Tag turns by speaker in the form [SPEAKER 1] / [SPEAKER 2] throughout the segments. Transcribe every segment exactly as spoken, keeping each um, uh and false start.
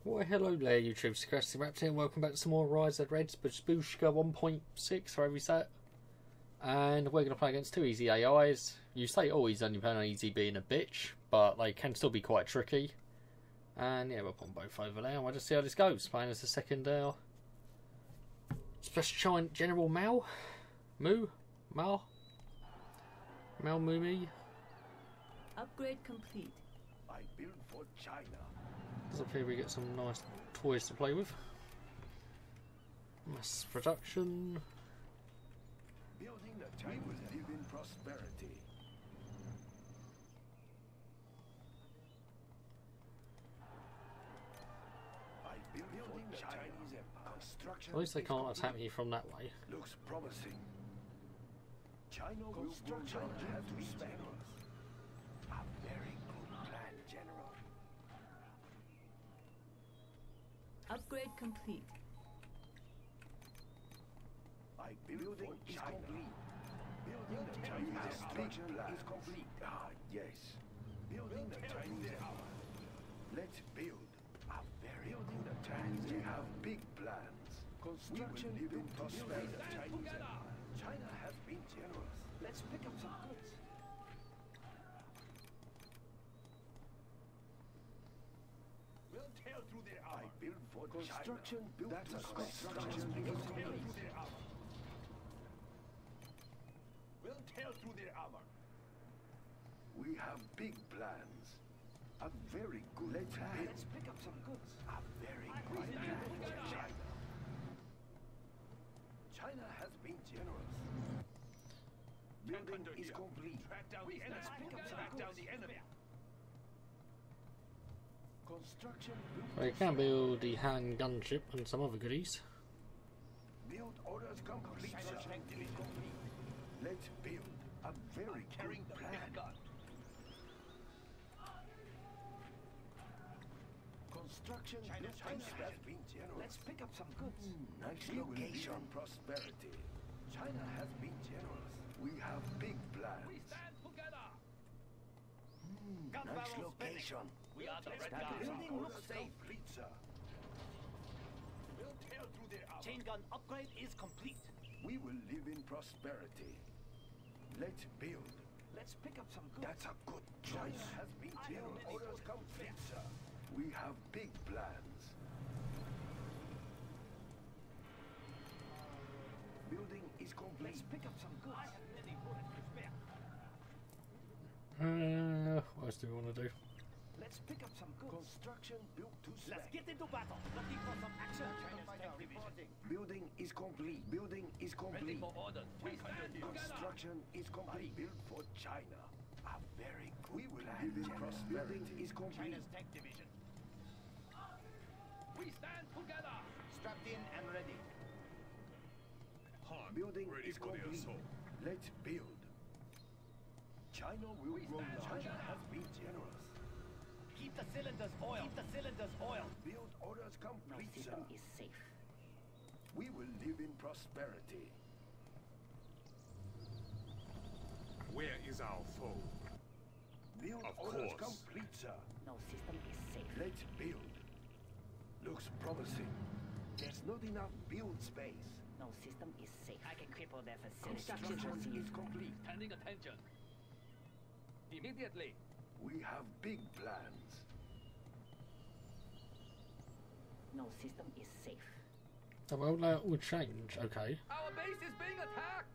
[SPEAKER 1] Well, hello there, YouTube. Sarcastic Raptor here. Welcome back to some more Rise of Reds, Babushka one point six for every set. And we're going to play against two easy A Is. You say, oh, he's only playing on easy being a bitch, but they can still be quite tricky. And yeah, we'll put them both over there. We'll just see how this goes. Playing as the second uh, Specialised General Mal. Moo? Mal? Mal Mumi?
[SPEAKER 2] Upgrade complete.
[SPEAKER 3] I built for China.
[SPEAKER 1] Up here we get some nice toys to play with. Mass production.
[SPEAKER 3] Building a time will live in prosperity. I built building the Chinese Empire. Construction.
[SPEAKER 1] At least they can't attack me from that way.
[SPEAKER 3] Looks promising. China construction has respect. A very good plan, General.
[SPEAKER 2] Upgrade complete.
[SPEAKER 3] I building is complete. Building the Chinese structure is complete. Ah, yes. Building the Chinese Empire. Let's build. A very building the Chinese. We have big plans. Construction we will live in prosperity. The Chinese Empire. China has been generous. Let's pick up some goods. We'll tear through their armor. I build for construction. China. Built That's to a construction. We'll tear through their armor. We'll tear through their armor. We have big plans. A very good Let's plan. Build. Let's pick up some goods. A very good plan. China. China has been generous. Building is complete. Track down the enemy. Let's pick up some Track down the enemy. Construction.
[SPEAKER 1] Well, you can build the hand gunship and some other goodies.
[SPEAKER 3] Build orders complete. complete. Let's build a very carrying the plan. Gun. Construction. China, China has been generous. Let's pick up some goods. Mm, nice location. Prosperity. China has been generous. We have big plans. We stand together. Mm, nice location. We are the red guard. Building looks safe. Pizza. We'll tear through their armor. Chain gun upgrade is complete. We will live in prosperity. Let's build. Let's pick up some goods. That's a good choice. China has been generous. Orders come pizza. We have big plans. Building is complete. Let's pick up some goods. I have many bullets to spare.
[SPEAKER 1] Uh, what else do we want to do?
[SPEAKER 3] Let's pick up some goods. Construction built to spec.
[SPEAKER 4] Let's get into battle. Looking for some action.
[SPEAKER 3] Building is complete. Building is complete.
[SPEAKER 4] Ready for orders.
[SPEAKER 3] Construction is complete. Built for China. A very good we will plan. Live in prosperity. Building is complete.
[SPEAKER 4] China's tank division. We stand together. Strapped in and ready.
[SPEAKER 3] Han, Building ready is complete. Let's build. China will grow. China has been generous.
[SPEAKER 4] Keep the cylinders oil. Keep the cylinders oil.
[SPEAKER 3] Build orders complete,
[SPEAKER 2] No system is safe.
[SPEAKER 3] We will live in prosperity.
[SPEAKER 5] Where is our foe?
[SPEAKER 3] Build
[SPEAKER 5] of
[SPEAKER 3] orders
[SPEAKER 5] course.
[SPEAKER 3] complete, sir.
[SPEAKER 2] No system is safe.
[SPEAKER 3] Let's build. Looks promising. There's not enough build space.
[SPEAKER 2] No system is safe. I can cripple their facility.
[SPEAKER 3] Construction is complete.
[SPEAKER 4] Standing attention. Immediately.
[SPEAKER 3] We have big plans.
[SPEAKER 2] No system is safe.
[SPEAKER 1] Oh, well, that will change. Okay.
[SPEAKER 4] Our base is being attacked.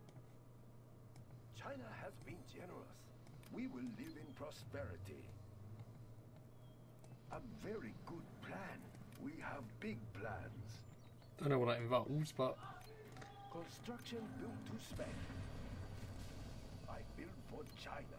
[SPEAKER 3] China has been generous. We will live in prosperity. A very good plan. We have big plans.
[SPEAKER 1] Don't know what that involves, but
[SPEAKER 3] Construction built to spec. I built for China.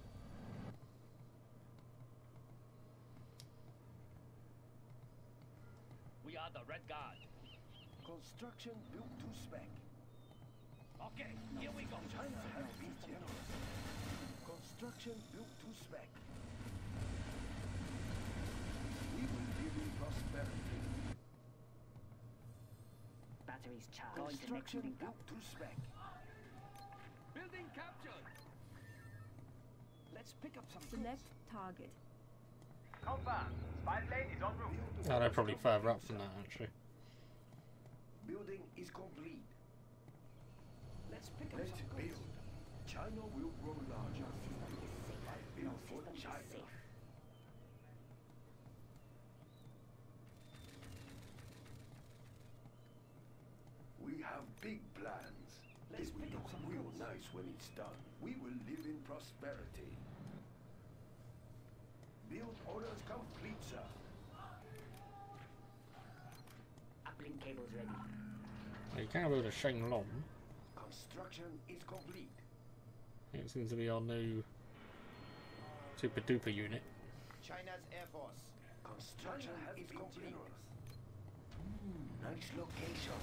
[SPEAKER 4] We are the red guard.
[SPEAKER 3] Construction built to spec.
[SPEAKER 4] Okay, here we go.
[SPEAKER 3] China has been generous. Construction built to spec. We will live in prosperity.
[SPEAKER 2] Batteries charged. Going to next
[SPEAKER 3] Construction
[SPEAKER 2] link up.
[SPEAKER 3] built to spec.
[SPEAKER 4] Building captured.
[SPEAKER 3] Let's pick up some
[SPEAKER 2] Select
[SPEAKER 3] goods.
[SPEAKER 2] target.
[SPEAKER 4] confirmed. Spy plane is en route.
[SPEAKER 1] Oh, they're probably further up than that, actually.
[SPEAKER 3] Building is complete.
[SPEAKER 4] Let's pick up
[SPEAKER 3] Let's
[SPEAKER 4] some
[SPEAKER 3] build.
[SPEAKER 4] goods.
[SPEAKER 3] China will grow larger.
[SPEAKER 2] System is safe.
[SPEAKER 3] I
[SPEAKER 2] No
[SPEAKER 3] build for
[SPEAKER 2] system is
[SPEAKER 3] China.
[SPEAKER 2] safe.
[SPEAKER 3] We have big plans.
[SPEAKER 4] Let's
[SPEAKER 3] It will
[SPEAKER 4] pick up
[SPEAKER 3] look
[SPEAKER 4] some
[SPEAKER 3] real
[SPEAKER 4] goods.
[SPEAKER 3] nice when it's done. We will live in prosperity. Build orders complete, sir.
[SPEAKER 2] Uplink cables ready.
[SPEAKER 1] Well, you can build a Shenlong.
[SPEAKER 3] Construction is complete.
[SPEAKER 1] It seems to be our new super duper unit.
[SPEAKER 4] China's Air Force.
[SPEAKER 3] Construction is complete. Nice location.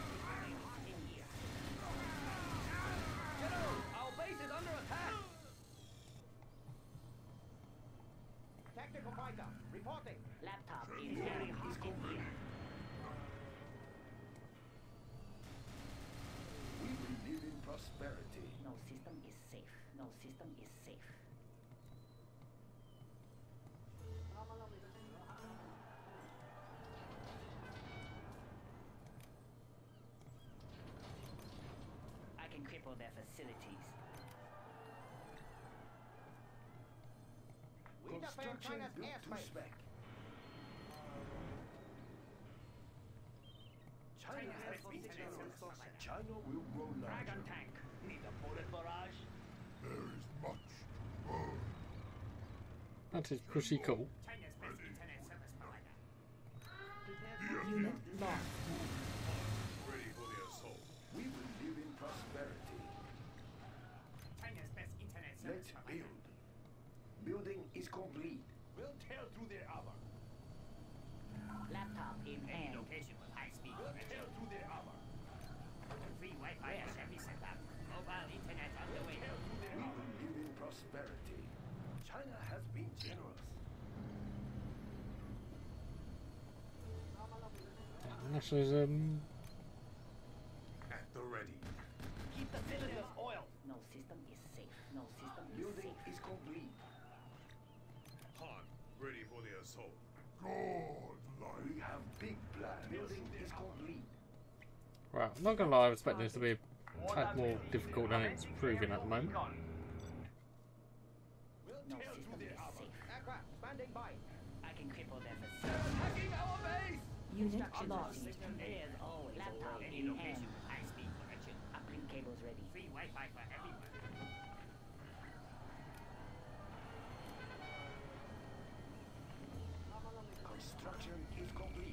[SPEAKER 4] General, our base is under attack. Tactical fighter, reporting.
[SPEAKER 2] Laptop in hand.
[SPEAKER 3] Is complete. We will live in prosperity.
[SPEAKER 2] No system is safe. No system is safe. I can cripple their facilities.
[SPEAKER 4] We defend
[SPEAKER 3] Construction
[SPEAKER 4] China's
[SPEAKER 3] built to
[SPEAKER 4] airspace.
[SPEAKER 3] spec. China has been generous. China will grow larger.
[SPEAKER 4] tank. Need a bullet barrage.
[SPEAKER 5] There is much to burn.
[SPEAKER 1] That is pretty cool.
[SPEAKER 4] China's best internet service provider.
[SPEAKER 6] Unit lost.
[SPEAKER 5] Ready for the assault.
[SPEAKER 3] We will live in prosperity.
[SPEAKER 4] China's best internet
[SPEAKER 3] Let's build. Building is complete.
[SPEAKER 4] We'll tear through their armor.
[SPEAKER 2] Laptop in hand.
[SPEAKER 4] Location with high speed. We'll tear through their armor. Free Wi-Fi at every setup. Mobile internet on the way.
[SPEAKER 3] We will live in prosperity. China has been generous.
[SPEAKER 1] Nationalism.
[SPEAKER 5] At the ready.
[SPEAKER 4] Keep the cylinders oiled.
[SPEAKER 2] No system is safe. No system is
[SPEAKER 3] Building
[SPEAKER 2] safe.
[SPEAKER 3] is complete.
[SPEAKER 5] Han, ready for the assault. God,
[SPEAKER 3] We have big plans. Building is complete.
[SPEAKER 1] Right, I'm not gonna lie, I expect this to be a tad more difficult than it's proving at the moment.
[SPEAKER 4] We'll
[SPEAKER 2] No
[SPEAKER 4] tear through
[SPEAKER 2] system
[SPEAKER 4] their
[SPEAKER 2] is
[SPEAKER 4] armor.
[SPEAKER 2] safe.
[SPEAKER 4] Aircraft standing by.
[SPEAKER 2] I can cripple their
[SPEAKER 4] They're
[SPEAKER 2] facilities.
[SPEAKER 4] attacking our base.
[SPEAKER 6] Unit
[SPEAKER 2] Instructions
[SPEAKER 6] lost.
[SPEAKER 2] system is always laptop
[SPEAKER 4] Any
[SPEAKER 2] in
[SPEAKER 4] location
[SPEAKER 2] hand.
[SPEAKER 4] with high speed connection.
[SPEAKER 2] Uplink cables ready.
[SPEAKER 4] Free Wi-Fi for everyone.
[SPEAKER 3] Construction is complete.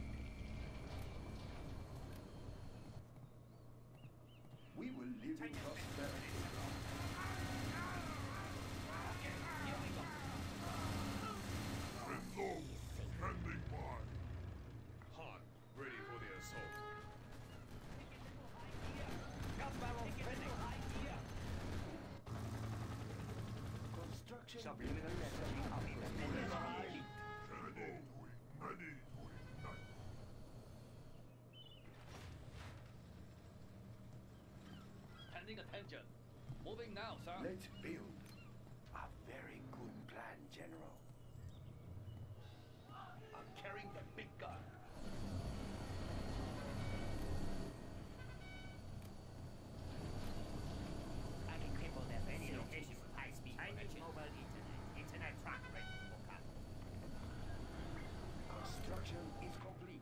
[SPEAKER 3] We will live in prosperity.
[SPEAKER 5] Low, standing by. Han, ready for the assault.
[SPEAKER 4] Gun barrel spinning.
[SPEAKER 3] Construction
[SPEAKER 4] Subliminal messaging copy. Bullet barrage.
[SPEAKER 5] Ready to ready to ignite.
[SPEAKER 4] Pending attention. Moving now, sir.
[SPEAKER 3] Let's build. A very good plan, General.
[SPEAKER 4] I'm carrying the big gun.
[SPEAKER 2] I can cripple their
[SPEAKER 4] Any
[SPEAKER 2] facilities.
[SPEAKER 4] location with high speed connection. Mobile internet. Internet track ready to hook up.
[SPEAKER 3] Construction is complete.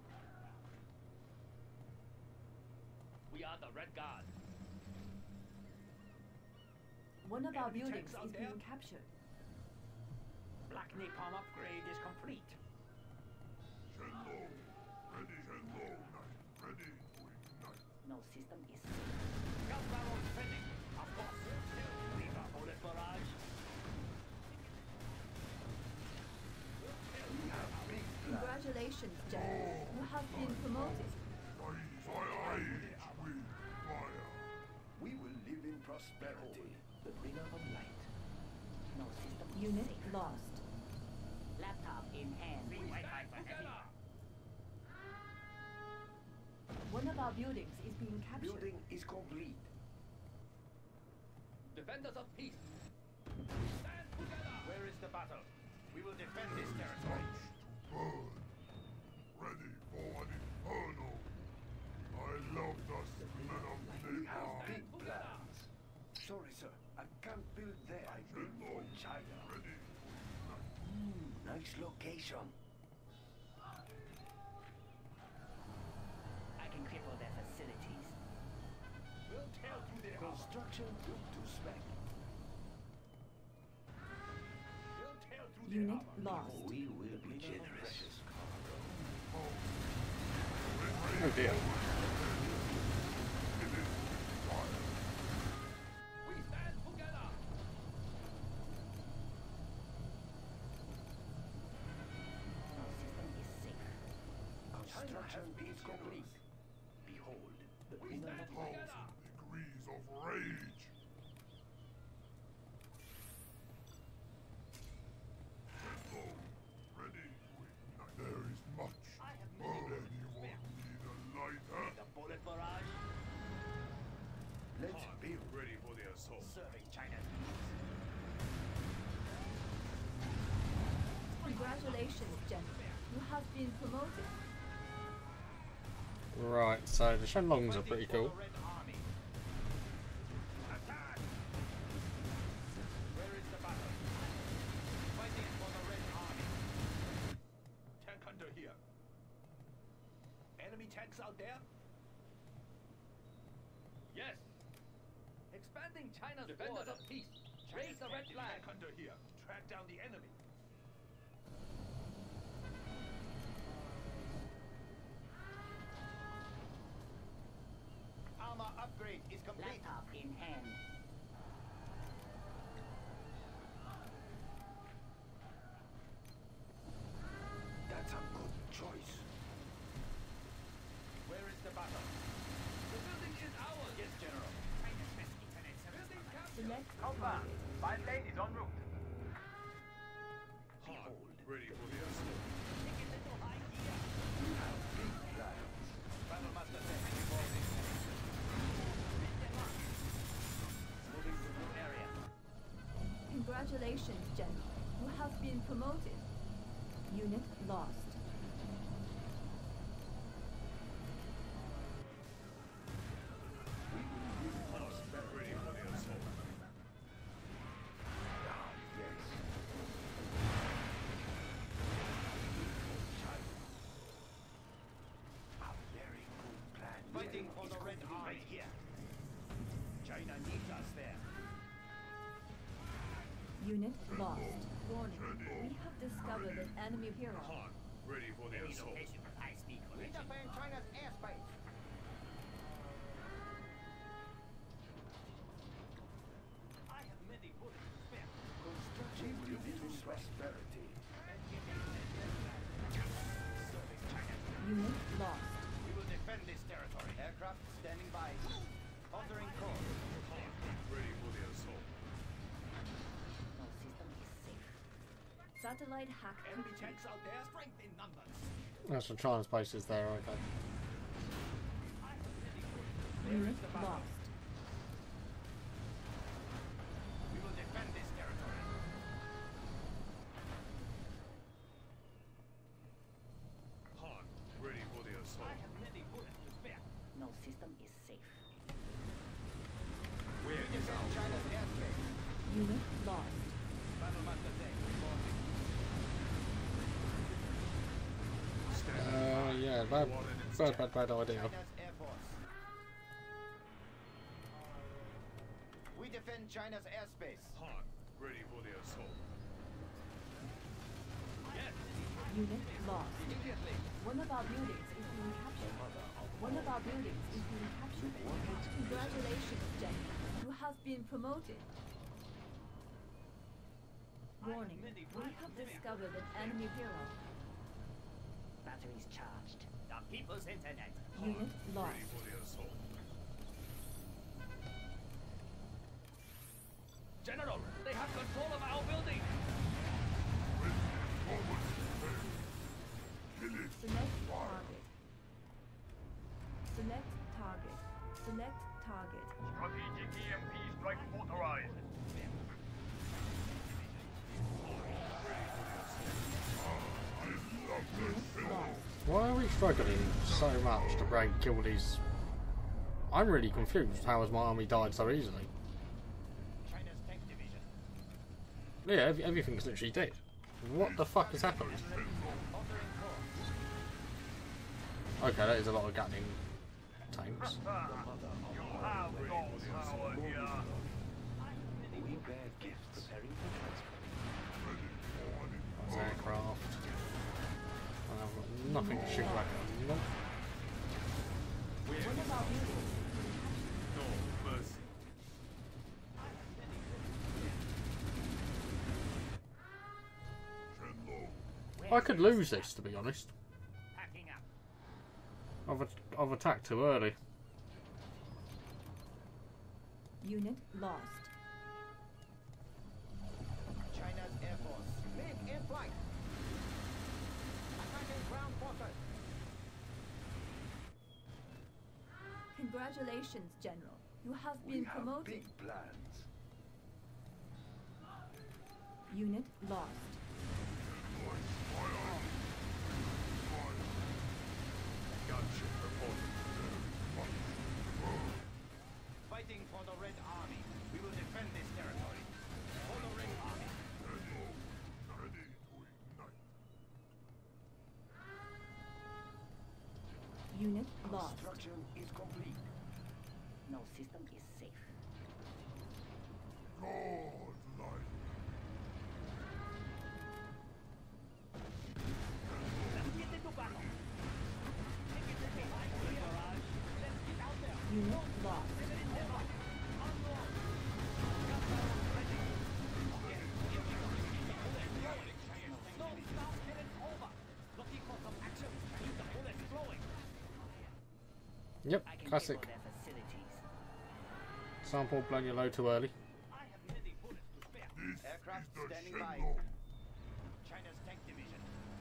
[SPEAKER 4] We are the Red Guard.
[SPEAKER 6] One of our
[SPEAKER 4] Enemy
[SPEAKER 6] buildings
[SPEAKER 4] tanks out
[SPEAKER 6] is
[SPEAKER 4] there?
[SPEAKER 6] being captured.
[SPEAKER 4] Black Napalm upgrade is complete.
[SPEAKER 5] Shenlong, ready Shenlong, ready to ignite.
[SPEAKER 2] No system is safe.
[SPEAKER 4] Gun barrel spinning. Of course. Leave a bullet barrage.
[SPEAKER 3] We have big plans.
[SPEAKER 6] Congratulations, General. You have been promoted.
[SPEAKER 5] Rise, I age with fire.
[SPEAKER 3] We will live in prosperity. The bringer of light.
[SPEAKER 2] No system is
[SPEAKER 6] Unit
[SPEAKER 2] safe.
[SPEAKER 6] lost.
[SPEAKER 2] Laptop in hand.
[SPEAKER 4] Free Wi-Fi for everyone.
[SPEAKER 6] One of our buildings is being captured.
[SPEAKER 3] Building is complete.
[SPEAKER 4] Defenders of peace. Stand together. Where is the battle? We will defend this territory.
[SPEAKER 5] burn. Ready for an inferno. I love the smell of
[SPEAKER 3] We have
[SPEAKER 5] napalm.
[SPEAKER 3] big plans. Sorry, sir. I can't build there. I build for China.
[SPEAKER 5] Ready.
[SPEAKER 3] Hmm, nice location.
[SPEAKER 2] I can cripple their facilities.
[SPEAKER 4] We'll tear through their armor.
[SPEAKER 3] Construction built to spec.
[SPEAKER 4] We'll tear through their
[SPEAKER 6] Unit
[SPEAKER 4] armor.
[SPEAKER 6] lost.
[SPEAKER 3] We will be generous.
[SPEAKER 1] Oh dear.
[SPEAKER 4] We stand together.
[SPEAKER 2] No system is safe.
[SPEAKER 3] Construction is complete. Behold, the
[SPEAKER 4] We
[SPEAKER 3] inner
[SPEAKER 4] stand
[SPEAKER 3] walls.
[SPEAKER 4] together.
[SPEAKER 5] Degrees of rage. Tempo. Ready to ignite. There is much.
[SPEAKER 4] I have
[SPEAKER 5] Will
[SPEAKER 4] many
[SPEAKER 5] anyone need a lighter?
[SPEAKER 4] The bullet barrage.
[SPEAKER 3] Let's build.
[SPEAKER 5] Ready for the assault.
[SPEAKER 4] Serving China's needs.
[SPEAKER 6] Congratulations, General. You have been promoted.
[SPEAKER 1] Right, so the Shenlongs are pretty cool.
[SPEAKER 4] Red Army. Attack! Where is the battle? Fighting for the Red Army. Tank under here. Enemy tanks out there? Yes. Expanding China's Defenders border. Of peace. Raise the red flag. Tank under here. Track down the enemy. Armor upgrade is complete.
[SPEAKER 2] Laptop in hand.
[SPEAKER 3] That's a good choice.
[SPEAKER 4] Where is the battle? The building is ours. Yes, General. China's best internet service. Building captured.
[SPEAKER 6] Select
[SPEAKER 4] Combat.
[SPEAKER 6] target.
[SPEAKER 4] My lane is en route.
[SPEAKER 5] Han, ready for the assault.
[SPEAKER 4] Take it into high gear.
[SPEAKER 3] We have big plans.
[SPEAKER 4] Battlemaster says revolving. Moving to new area.
[SPEAKER 6] Congratulations, General. You have been promoted. Unit lost.
[SPEAKER 5] Ready for the assault.
[SPEAKER 3] Ah, yes. China. A very good plan.
[SPEAKER 4] Fighting for
[SPEAKER 3] Is
[SPEAKER 4] the Red
[SPEAKER 3] complete.
[SPEAKER 4] Army here. China needs us there.
[SPEAKER 6] Unit lost. Warning. We have discovered an enemy hero.
[SPEAKER 5] Han, ready for the assault.
[SPEAKER 2] for high-speed
[SPEAKER 4] We defend China's airspace. I have many bullets to spare.
[SPEAKER 3] Construction built to prosperity.
[SPEAKER 4] Serving China's needs.
[SPEAKER 6] Unit lost.
[SPEAKER 4] We will defend this territory. Aircraft standing by. Altering course.
[SPEAKER 5] Han, ready for the assault.
[SPEAKER 2] No system is safe.
[SPEAKER 6] Satellite hack
[SPEAKER 4] Enemy
[SPEAKER 6] complete.
[SPEAKER 4] tanks out there. Strength in numbers.
[SPEAKER 1] That's the China's bases there, okay.
[SPEAKER 4] I have many bullets. Where
[SPEAKER 6] Unit
[SPEAKER 4] is the battle?
[SPEAKER 6] lost.
[SPEAKER 4] We will defend this territory.
[SPEAKER 5] Han, ready for the assault.
[SPEAKER 4] I have many bullets to spare.
[SPEAKER 2] No system is safe.
[SPEAKER 4] We defend China's airspace.
[SPEAKER 6] Unit lost.
[SPEAKER 4] Battlemaster tank reporting.
[SPEAKER 1] Uh, yeah, bad, bad, bad, bad idea.
[SPEAKER 4] China's Air Force. We defend China's airspace.
[SPEAKER 5] Han, ready for the assault.
[SPEAKER 4] Yes,
[SPEAKER 6] Unit lost.
[SPEAKER 4] immediately.
[SPEAKER 6] One of our buildings is being captured. One of our buildings is being captured. Congratulations, General. You have been promoted. Warning. We have discovered an enemy hero.
[SPEAKER 2] Batteries charged. The people's internet.
[SPEAKER 6] Unit lost.
[SPEAKER 5] Ready for the assault.
[SPEAKER 4] General, they have control of our building.
[SPEAKER 5] Forward, prepare. Kill it.
[SPEAKER 6] Select target. Select target. Select target.
[SPEAKER 4] Strategic E M P strike authorized.
[SPEAKER 5] I love
[SPEAKER 6] Unit lost.
[SPEAKER 1] Why are we struggling so much to break kill these? I'm really confused. How has my army died so easily?
[SPEAKER 4] China's tank division.
[SPEAKER 1] Yeah, ev everything's literally dead. What the fuck has happened?
[SPEAKER 4] Altering course.
[SPEAKER 1] Okay, that is a lot of Gatling tanks.
[SPEAKER 3] We bear gifts. Preparing for
[SPEAKER 1] That's aircraft. And I've got nothing to shoot back at. Nope.
[SPEAKER 6] One of our buildings.
[SPEAKER 5] No mercy.
[SPEAKER 1] I could lose this, to be honest.
[SPEAKER 4] Packing up.
[SPEAKER 1] I've, at I've attacked too early.
[SPEAKER 6] Unit lost.
[SPEAKER 4] China's Air Force. Make air flight. Attacking ground forces.
[SPEAKER 6] Congratulations, General. You have
[SPEAKER 3] We
[SPEAKER 6] been
[SPEAKER 3] have
[SPEAKER 6] promoted.
[SPEAKER 3] big plans.
[SPEAKER 6] Unit lost.
[SPEAKER 5] Gunship reporting.
[SPEAKER 4] Fighting for the Red Army. We will defend this territory. For the Red Army.
[SPEAKER 5] Ready to ignite.
[SPEAKER 6] Unit lost.
[SPEAKER 3] Construction is complete.
[SPEAKER 2] No system is safe.
[SPEAKER 5] Godlike.
[SPEAKER 4] Get into battle. Take it to me. Barrage. Let's get out there.
[SPEAKER 6] Unit lost.
[SPEAKER 4] No, stop. Get it over. Looking for some action. Keep the bullets flowing.
[SPEAKER 1] Yep,
[SPEAKER 2] I can
[SPEAKER 1] classic.
[SPEAKER 2] take all their facilities.
[SPEAKER 1] Sample blown your load too early.
[SPEAKER 4] I have many bullets to spare.
[SPEAKER 5] This
[SPEAKER 4] Aircraft
[SPEAKER 5] is the
[SPEAKER 4] standing by.
[SPEAKER 5] Shenlong.
[SPEAKER 4] China's tank division.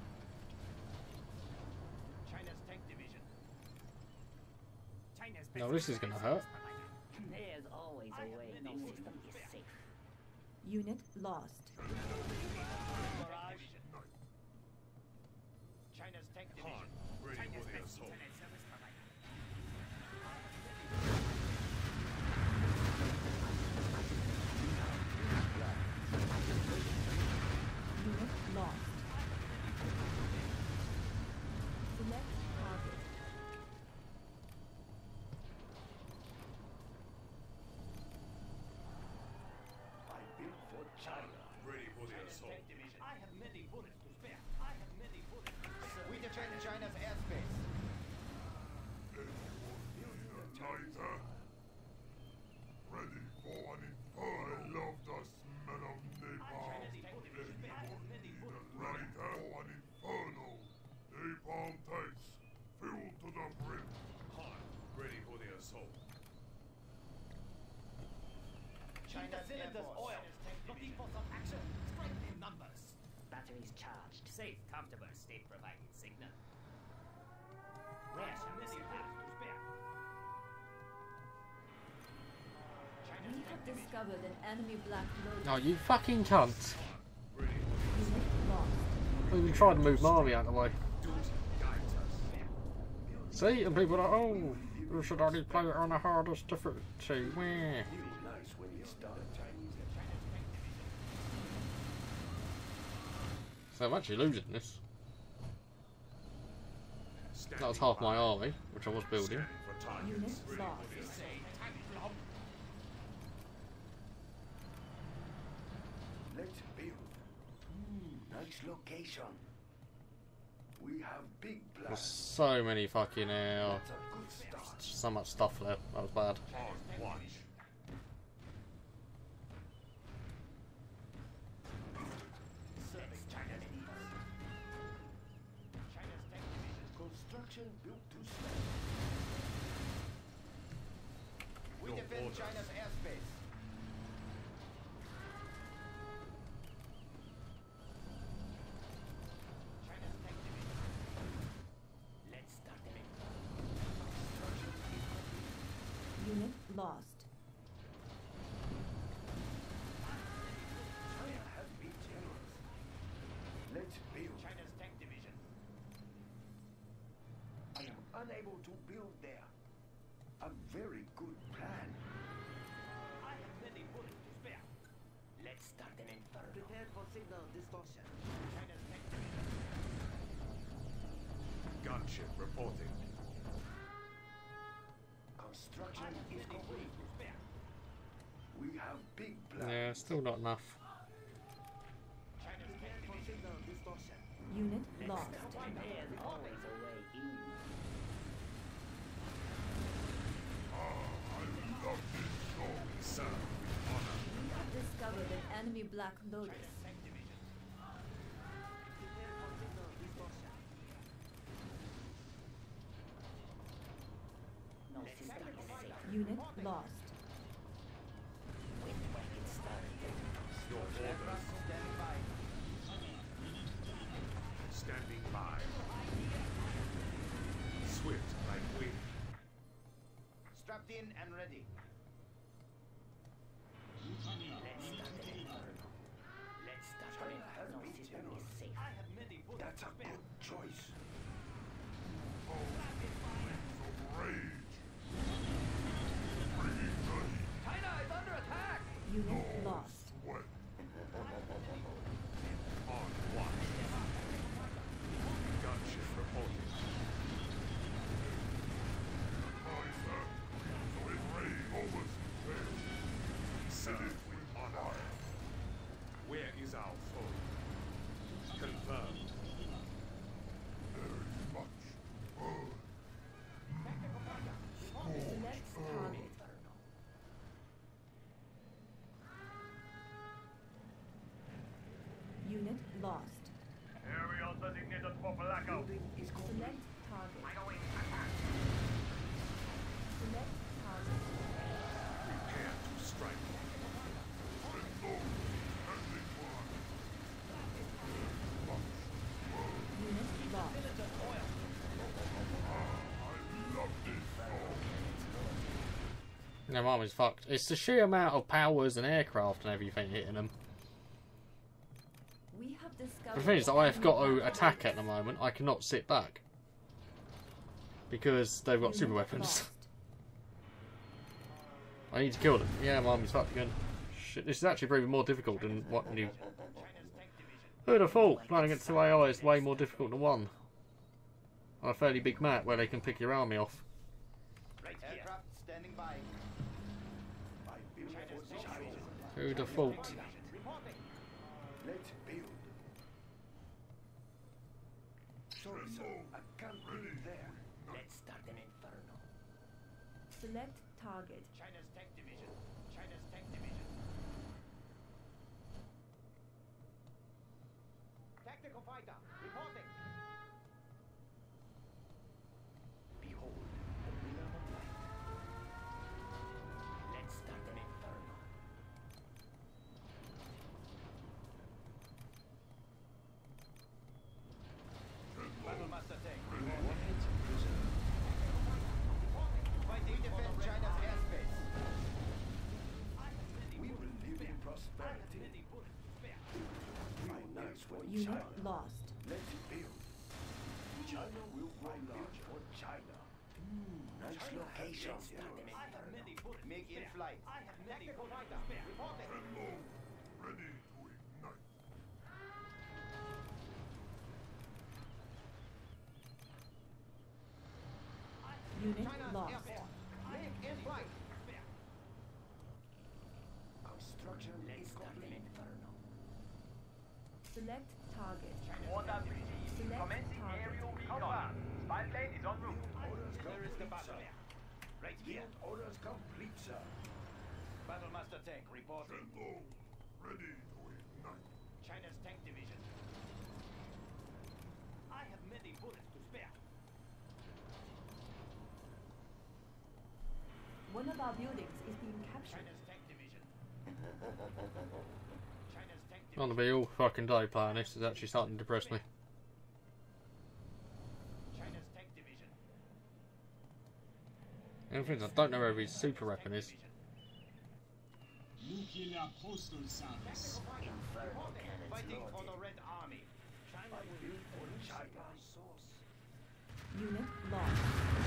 [SPEAKER 4] China's tank division. China's
[SPEAKER 1] No, this is gonna hurt.
[SPEAKER 2] There's always a way. No system is safe.
[SPEAKER 6] Unit lost.
[SPEAKER 4] Barrage. China's tank division.
[SPEAKER 5] Ready
[SPEAKER 4] China's
[SPEAKER 5] for the
[SPEAKER 4] best
[SPEAKER 5] assault.
[SPEAKER 4] internet service provider.
[SPEAKER 6] Unit lost. Select target.
[SPEAKER 3] I built for China.
[SPEAKER 5] Ready for the
[SPEAKER 4] China's
[SPEAKER 5] assault.
[SPEAKER 4] tank division. I have many bullets to spare. I have many bullets. We defend China's airspace.
[SPEAKER 5] Lighter. Ready for an inferno. I love the smell of napalm. Anyone need a lighter for an inferno? Napalm tanks filled to the brim. Hot. Ready for the assault.
[SPEAKER 4] China's cylinders oil. Looking for some action. Strike in numbers.
[SPEAKER 2] Batteries charged.
[SPEAKER 7] Safe, comfortable, state providing signal.
[SPEAKER 4] Where shall many bullets to spare?
[SPEAKER 6] We have discovered an enemy black load.
[SPEAKER 1] No, you fucking cunt.
[SPEAKER 5] Ready for the
[SPEAKER 6] Unit lost.
[SPEAKER 1] We tried to move my army out of the way.
[SPEAKER 5] guides us.
[SPEAKER 1] See? And people are like, oh, you should only play it on the hardest difficulty. Meh.
[SPEAKER 3] Really nice when you start Chinese.
[SPEAKER 1] So I'm actually losing this. That was
[SPEAKER 5] Standing
[SPEAKER 1] half my
[SPEAKER 5] by.
[SPEAKER 1] army, which I was building.
[SPEAKER 5] Scanning for targets.
[SPEAKER 6] Unit
[SPEAKER 5] Ready
[SPEAKER 6] lost.
[SPEAKER 5] for the assault.
[SPEAKER 3] Let's build. Hmm, nice location. We have big
[SPEAKER 1] There's
[SPEAKER 3] plans.
[SPEAKER 1] so many fucking uh,
[SPEAKER 3] That's a good start.
[SPEAKER 1] so much stuff there. That was bad.
[SPEAKER 5] Hard watch.
[SPEAKER 4] Serving China's needs. China's tank division.
[SPEAKER 3] Construction built to stand.
[SPEAKER 4] We
[SPEAKER 5] No
[SPEAKER 4] defend
[SPEAKER 5] orders.
[SPEAKER 4] China's airspace. China's tank division.
[SPEAKER 2] Let's start them.
[SPEAKER 6] Unit lost.
[SPEAKER 3] China has big generals. Let's build.
[SPEAKER 4] China's tank division.
[SPEAKER 3] unable to build there. A very good plan.
[SPEAKER 4] I have many bullets to spare.
[SPEAKER 2] Let's start an inferno.
[SPEAKER 4] Prepared for signal distortion. China's tank division.
[SPEAKER 8] Gunship reporting.
[SPEAKER 3] Construction
[SPEAKER 4] I have
[SPEAKER 3] is
[SPEAKER 4] many
[SPEAKER 3] complete.
[SPEAKER 4] bullets to spare.
[SPEAKER 3] We have big plans.
[SPEAKER 1] Yeah, still not enough.
[SPEAKER 4] China's tank for signal distortion.
[SPEAKER 6] Unit lost.
[SPEAKER 2] There's always a way in.
[SPEAKER 8] Sir, with honor.
[SPEAKER 6] We have discovered an enemy Black Lotus.
[SPEAKER 4] Tank division. Prepare for signal distortion.
[SPEAKER 2] No system is safe.
[SPEAKER 6] Unit lost.
[SPEAKER 2] When the weapon started.
[SPEAKER 8] Your orders.
[SPEAKER 4] Standing by.
[SPEAKER 8] Standing by. Swift like wind.
[SPEAKER 4] Strapped in and ready.
[SPEAKER 2] Let's start an inferno. Let's start an inferno. No system is safe.
[SPEAKER 4] I have many bullets
[SPEAKER 3] That's
[SPEAKER 4] to
[SPEAKER 3] a
[SPEAKER 4] spare.
[SPEAKER 3] good choice.
[SPEAKER 5] Rage.
[SPEAKER 4] China is under attack!
[SPEAKER 6] Unit lost.
[SPEAKER 5] Sweat.
[SPEAKER 8] On watch. Gunship reporting.
[SPEAKER 5] Aye, sir. With rage. Almost failed.
[SPEAKER 8] Sir, with honor. Where is our foe? Confirmed.
[SPEAKER 5] Very much. Oh,
[SPEAKER 6] Select target. Unit lost.
[SPEAKER 4] Area designated for blackout.
[SPEAKER 3] Building is complete.
[SPEAKER 6] Select target. Select target.
[SPEAKER 8] Prepare to strike.
[SPEAKER 6] Unit lost.
[SPEAKER 1] Their army's fucked. It's the sheer amount of powers and aircraft and everything hitting them.
[SPEAKER 6] We have discovered.
[SPEAKER 1] The thing is,
[SPEAKER 6] an
[SPEAKER 1] I have got
[SPEAKER 6] enemy
[SPEAKER 1] to
[SPEAKER 6] Black
[SPEAKER 1] attack
[SPEAKER 6] Lotus.
[SPEAKER 1] at the moment. I cannot sit back. Because they've got
[SPEAKER 6] Unit
[SPEAKER 1] super weapons.
[SPEAKER 6] lost.
[SPEAKER 1] I need to kill them. Yeah, my army's fucked again. Shit, this is actually proving more difficult than what new. Who'd have thought? Playing against two A I is way more difficult than one. On a fairly big map where they can pick your army off.
[SPEAKER 4] Right here. Aircraft standing by.
[SPEAKER 3] I build for China.
[SPEAKER 1] Who'd have thought?
[SPEAKER 4] Reporting.
[SPEAKER 3] Let's build. Sorry, sir. I can't build there.
[SPEAKER 2] Let's start an inferno.
[SPEAKER 6] Select target.
[SPEAKER 4] China's tank division. China's tank division. Tactical fighter. Reporting.
[SPEAKER 2] Behold, the winner of light. Let's start an inferno.
[SPEAKER 4] Battle master tank.
[SPEAKER 3] Warheads preserved.
[SPEAKER 4] Fighting defend China's airspace.
[SPEAKER 3] We will live in prosperity. Finance for
[SPEAKER 6] Unit
[SPEAKER 3] China.
[SPEAKER 6] lost.
[SPEAKER 3] Let's build. China will grow large for China. Nice location.
[SPEAKER 2] Let's start an inferno.
[SPEAKER 4] Make in flight. Tactical fighter. Reporting.
[SPEAKER 5] hello. Ready to ignite.
[SPEAKER 6] Unit
[SPEAKER 4] China's
[SPEAKER 6] lost.
[SPEAKER 4] Air Force. Make in flight.
[SPEAKER 3] Construction
[SPEAKER 2] Let's
[SPEAKER 3] is
[SPEAKER 2] start an
[SPEAKER 3] complete.
[SPEAKER 2] inferno.
[SPEAKER 6] Select target.
[SPEAKER 4] Order received.
[SPEAKER 6] Select
[SPEAKER 4] Commencing
[SPEAKER 6] target.
[SPEAKER 4] aerial recon. Spy plane is en route.
[SPEAKER 3] Orders
[SPEAKER 4] There is the
[SPEAKER 3] complete,
[SPEAKER 4] battle.
[SPEAKER 3] sir.
[SPEAKER 4] Right here.
[SPEAKER 3] Field orders complete, sir.
[SPEAKER 4] Battle master tank reporting.
[SPEAKER 5] Hello. Ready to ignite.
[SPEAKER 4] China's tank division. I have many bullets to spare.
[SPEAKER 6] One of our buildings is being captured.
[SPEAKER 4] China's tank division. China's tank
[SPEAKER 1] I'm gonna
[SPEAKER 4] division.
[SPEAKER 1] be all fucking day playing this. It's actually starting to depress me.
[SPEAKER 4] China's tank division.
[SPEAKER 1] The only thing is I don't know where his super weapon is.
[SPEAKER 9] Nuclear postal service.
[SPEAKER 2] Inferno cannons
[SPEAKER 4] Fighting for
[SPEAKER 2] loaded.
[SPEAKER 4] the Red Army. China
[SPEAKER 3] I
[SPEAKER 4] will
[SPEAKER 3] build
[SPEAKER 4] need
[SPEAKER 3] for
[SPEAKER 4] food
[SPEAKER 3] China.
[SPEAKER 4] supply source.
[SPEAKER 6] Unit lost.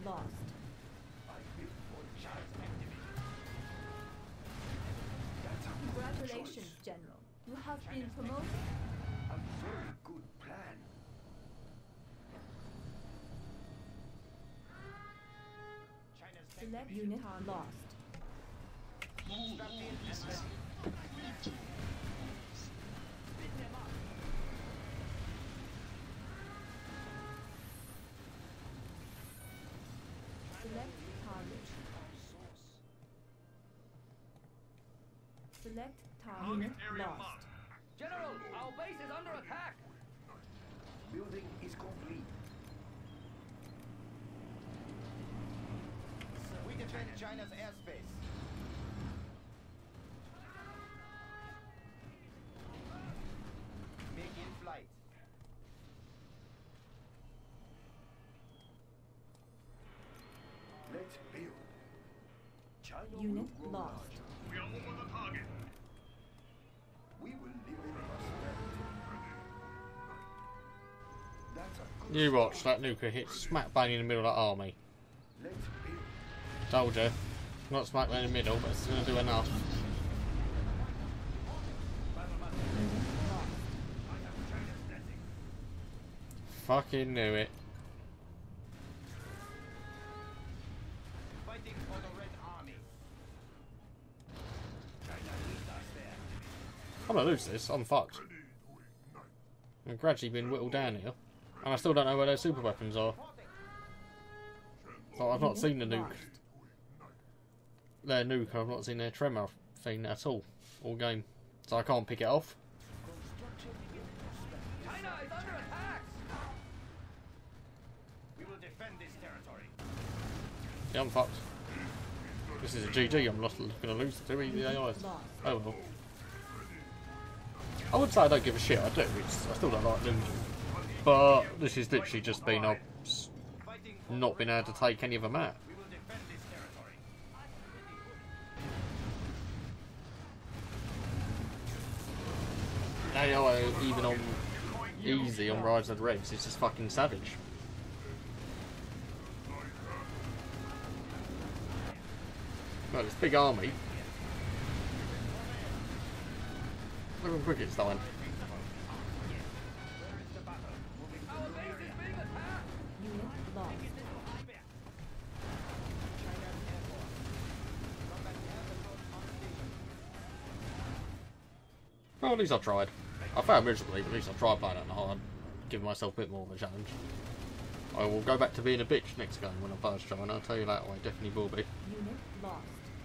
[SPEAKER 6] lost. Congratulations, General. You have been promoted.
[SPEAKER 3] A very good plan.
[SPEAKER 6] Select unit are lost. Select target. Select target lost.
[SPEAKER 4] General, our base is under attack.
[SPEAKER 3] Building is complete.
[SPEAKER 4] We defend China's airspace. Make in flight.
[SPEAKER 3] Let's build. China
[SPEAKER 6] Unit
[SPEAKER 3] will grow
[SPEAKER 6] lost.
[SPEAKER 3] larger.
[SPEAKER 5] We are over the target.
[SPEAKER 3] We will live in prosperity. That's a good
[SPEAKER 1] You watch that nuclear hit smack bang in the middle of that army.
[SPEAKER 3] Let's build.
[SPEAKER 1] Told you. Not smack bang in the middle, but it's going to do enough. Fucking knew it.
[SPEAKER 4] Fighting for the Red Army.
[SPEAKER 1] I'm going to lose this. I'm fucked. I'm gradually being whittled down here. And I still don't know where those super weapons are. So I've not seen the nuke. Their nuke, I've not seen their tremor thing at all. All game. So I can't pick it off.
[SPEAKER 4] China is under attack. We will defend this territory.
[SPEAKER 1] Yeah, I'm fucked. This is a G G. I'm not going to lose to E Z A Is. Oh well. I would say I don't give a shit. I do. It's, I still don't like losing. But this is literally just been I've not been able to take any of them out.
[SPEAKER 4] We will defend this territory.
[SPEAKER 1] A I, even on easy on Rise of the Reds, it's just fucking savage. Got this big army. Look how quick it's dying.
[SPEAKER 4] Our base is being attacked.
[SPEAKER 6] Unit lost.
[SPEAKER 1] Well, at least I tried. I failed miserably, but at least I tried playing it on hard. Giving myself a bit more of a challenge. I will go back to being a bitch next game when I pass China. I'll tell you that way, definitely will be.
[SPEAKER 6] Unit lost.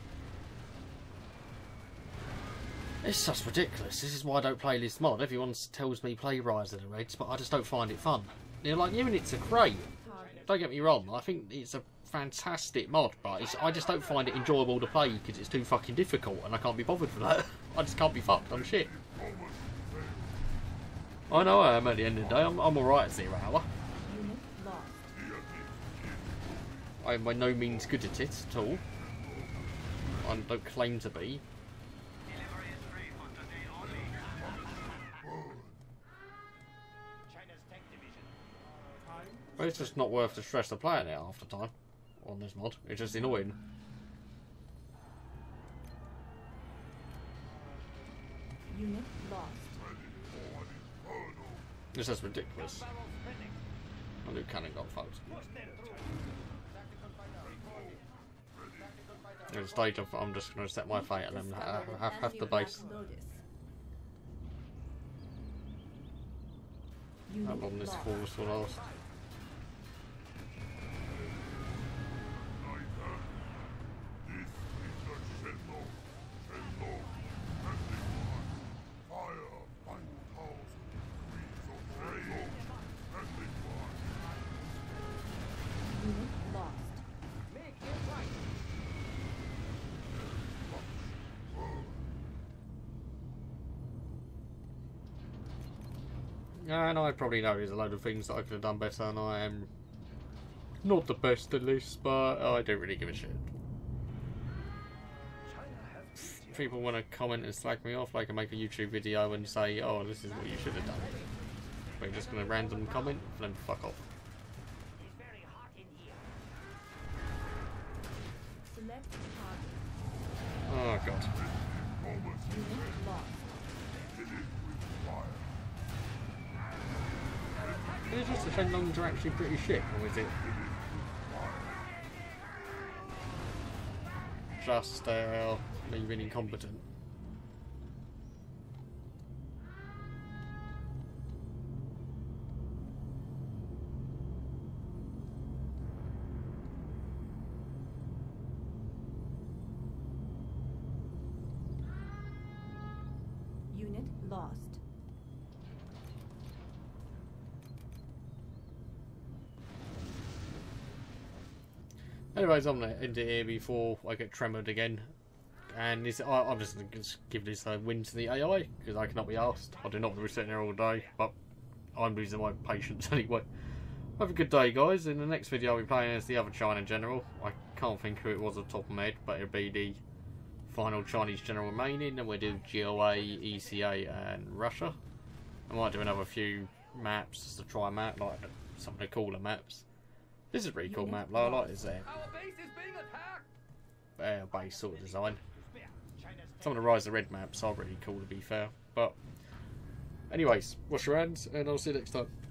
[SPEAKER 1] It's just ridiculous. This is why I don't play this mod. Everyone tells me play Rise of the Reds, but I just don't find it fun. You know, like, units are great.
[SPEAKER 6] Target.
[SPEAKER 1] Don't get me wrong. I think it's a fantastic mod, but it's, I just don't find it enjoyable to play because it's too fucking difficult, and I can't be bothered for that. I just can't be fucked. I'm shit. I know I am at the end of the day. I'm, I'm alright at zero hour.
[SPEAKER 6] Unit lost.
[SPEAKER 1] I am by no means good at it at all. I don't claim to be.
[SPEAKER 4] China's tank division.
[SPEAKER 1] But it's just not worth the stress of playing it half the time on this mod. It's just annoying.
[SPEAKER 6] Unit lost.
[SPEAKER 1] It's just ridiculous. My new cannon got fucked. At the stage of I'm just going to set my fate and then have, have, have the base. How long this falls will last. And I probably know there's a load of things that I could have done better, and I am not the best at this, but I don't really give a shit. If people want to comment and slag me off, they can make a YouTube video and say, oh, this is what you should have done. But you're just going to random comment, then fuck off.
[SPEAKER 2] It's very hot in here.
[SPEAKER 6] Select target.
[SPEAKER 1] Oh god.
[SPEAKER 6] Unit lost.
[SPEAKER 1] Is it just the Shenlongs are actually pretty shit, or is it just uh, me being incompetent?
[SPEAKER 6] Unit lost.
[SPEAKER 1] Anyways, I'm going to end it here before I get tremored again. And this, I, I'm just going to give this a win to the A I, because I cannot be asked. I do not want to be sitting there all day, but I'm losing my patience anyway. Have a good day, guys. In the next video, I'll be playing as the other China general. I can't think who it was off the top of my head, but it'll be the final Chinese general remaining. And we'll do G O A, E C A, and Russia. I might do another few maps just to try a map, like some of the cooler maps. This is a pretty cool map, though. I like this there.
[SPEAKER 4] Our base is being attacked.
[SPEAKER 1] Uh, base sort of design. Some of the Rise of Red maps are really cool, to be fair. But, anyways, wash your hands, and I'll see you next time.